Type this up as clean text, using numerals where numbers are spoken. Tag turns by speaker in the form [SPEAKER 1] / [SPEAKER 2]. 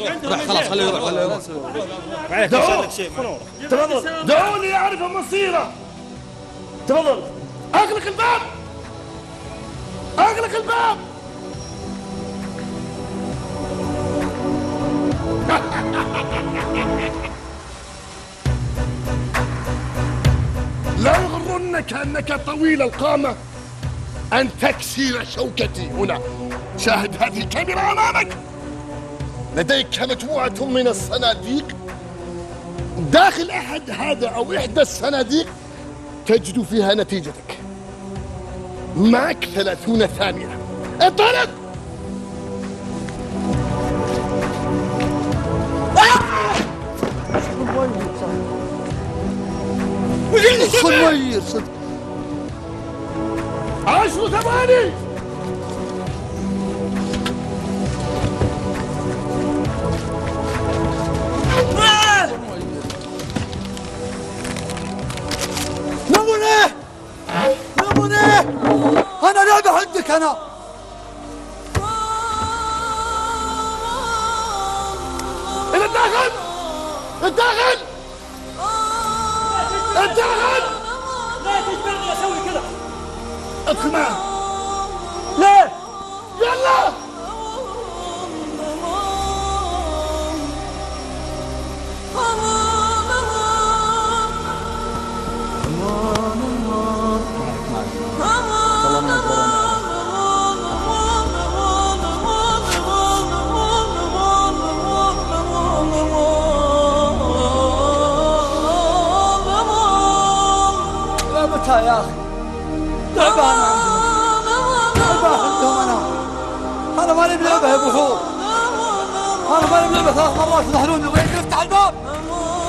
[SPEAKER 1] خلاص خليه يروح خليه يروح.
[SPEAKER 2] تفضل دعوني أعرف مصيره. تفضل. أغلق الباب، أغلق الباب. لا يغرنك أنك طويل القامة أن تكسر شوكتي هنا. شاهد هذه الكاميرا أمامك. لديك مجموعة من الصناديق، داخل أحد هذا أو إحدى الصناديق تجد فيها نتيجتك. معك 30 ثانية. انطلق. صدق 10 ثواني.
[SPEAKER 3] نموني أنا لعبة عندك أنا.
[SPEAKER 2] إلى الداخل، الداخل، الداخل.
[SPEAKER 4] لا تجبرني أسوي كذا.
[SPEAKER 2] ادخل معه.
[SPEAKER 4] ليه؟
[SPEAKER 2] يلا.
[SPEAKER 3] متى يا أخي؟ تعبان عندهم، تعبان عندهم. أنا ماني بلعبة يا أبو حور. أنا ماني بلعبة 3 مرات يضحلوني وغير يفتح الباب.